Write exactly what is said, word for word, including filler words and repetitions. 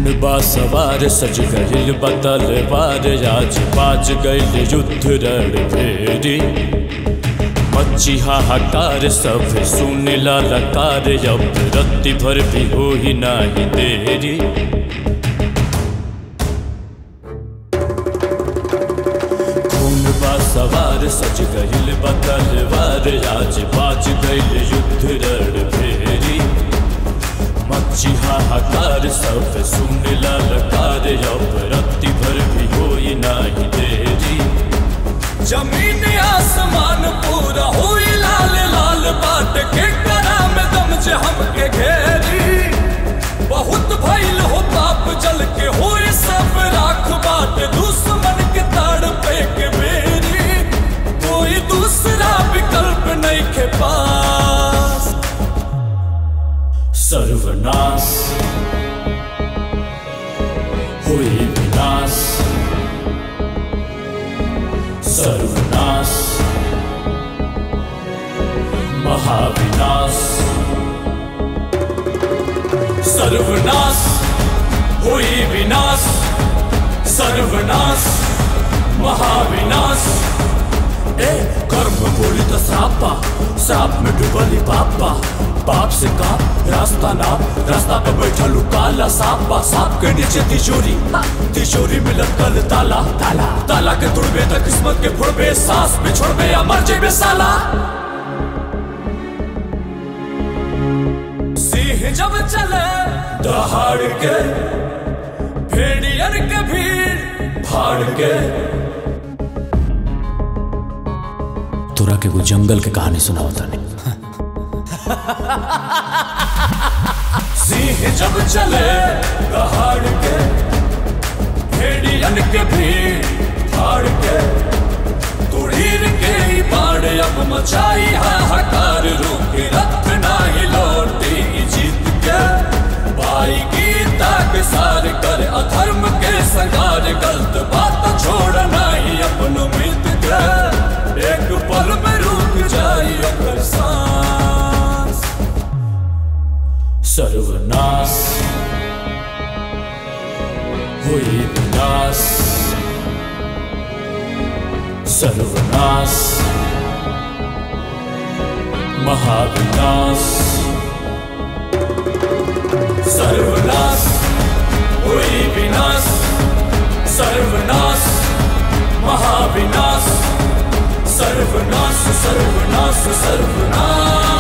बा सवार सज गइल बतलवार आज बाज गइल युद्ध रणभेरी मच्ची हाहाकार सब सुन ललकार अब रत्ती भर भी हो ही नाही देरी। खून बा सवार सज गइल बतलवार आज बाज गइल युद्ध रणभेरी मच्ची हाहाकार सब सुन ललकार अब रत्ती भर भी होई नाही देरी। जमीन आसमान पूरा होई लाल लाल बाट के करा में दम जे हमके घेरी। बहुत भइल हो पाप जल के होई सब राख बाट दुश्मन के ताड़ पे के बेरी। कोई दूसरा विकल्प नहीं के पास। सर्वनाश हुई विनाश सर्वनाश महाविनाश। सर्वनाश हुई विनाश सर्वनाश महाविनाश। ए कर्म बोली तो श्रापा श्राप में डूबली पापा बाप से का रास्ता ना रास्ता पे बैठा काला सांपा सांप के नीचे तिजोरी तिजोरी में लटकल ताला ताला ताला के तोड़बे त किस्मत के फोड़बे सांस में छोड़बे या मर जेबे साला। सिंह जब चले दहाड़ के भेड़ियन के भीड़ फाड़ के। तोरा के वो जंगल के कहानी सुनावता नहीं। सिंह जब चले दहाड़ के भेड़ियन के भीड़ फाड़ के तुड़ीर के ही बाढ़ अब मचाई हाहाकार रोके रथ नाही लौटी जीत के। पाई गीता के सार कर अधर्म के संगार गलत बात छोड़ नहीं अपन मित के। एक पल में रुक जाई अगर सांस। सर्वनाश हुई विनाश सर्वनाश महाविनाश। सर्वनाश हुई विनाश सर्वनाश महाविनाश। सर्वनाश सर्वनाश सर्वनाश।